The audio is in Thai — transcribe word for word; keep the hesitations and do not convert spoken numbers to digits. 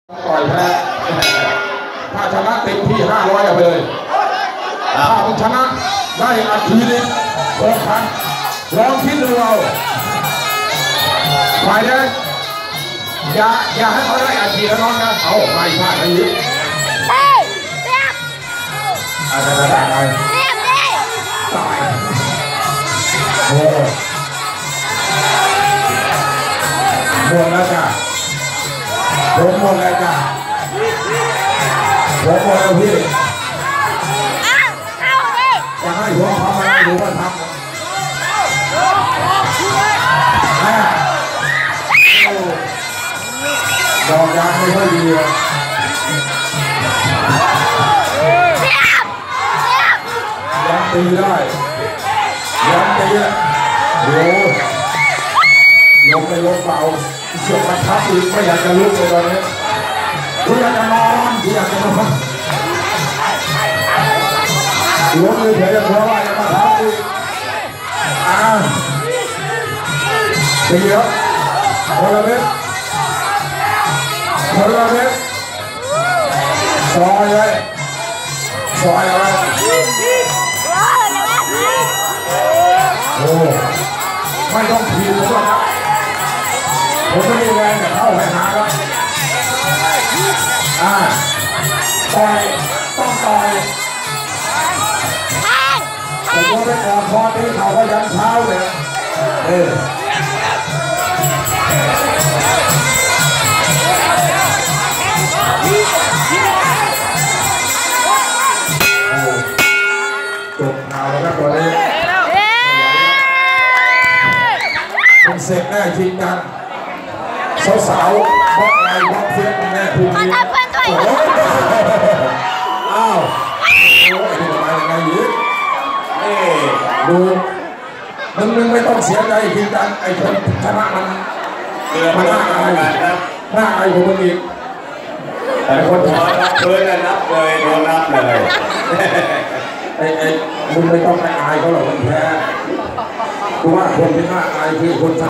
ต่อยแพ้ถ้าชนะเต็มที่ห้าร้อยเอาไปเลยถ้ามึงชนะได้อาชีพนี้หกพันลองคิดดูเอาฝ่ายแดงอย่าอย่าให้เขาได้อาชีพแล้วน้องนะเอาไม่พลาดอย่างนี้เฮ้ยเสียบอะไรอะไรอะไรเสียบดิตายโอ้หมดแล้วจ้ะผมหมดแล้วจ้ะผมหมดแล้วพี่จะให้ผมทำอะไรผมก็ทำดอกยางไม่ค่อยดียังตีได้ยังตีโอ้ยกไปลงเบาเสือกมันทับอีกไม่อยากจะลุกเลยตอนนี้กูอยากจะนอนกูอยากจะนอนลุกเลยเฉยๆเพราะว่าจะมาทับอีกอ่าตีเยอะคนละเม็ดคนละเม็ดซอยเลยซอยอะไรโอ้ไม่ต้องทีมหรอกครับผมไม่มีแรงจะเข้าไปหาแล้วอ่าต่อยต้องต่อยผมว่าไปก่อนพอที่เขาก็ยันเท้าเลยเออจบข่าวแล้วก็ตัวนี้มันเสร็จแน่จริงจังสาวๆบล็อกไลน์บล็อกเฟซแน่ภูมิอ้าวโอ้ยทำไมยังไงยืดเอ๊ดูมึงมึงไม่ต้องเสียใจจริงจังไอ้คนชนะมันมันน่าอายน่าอายของมึงอีกแต่คนชนะนับเลยนับเลยโดนนับเลยไอ้ไอ้มึงไม่ต้องไปอายเขาหรอกมึงแพ้กูว่าคนที่น่าอายคือคน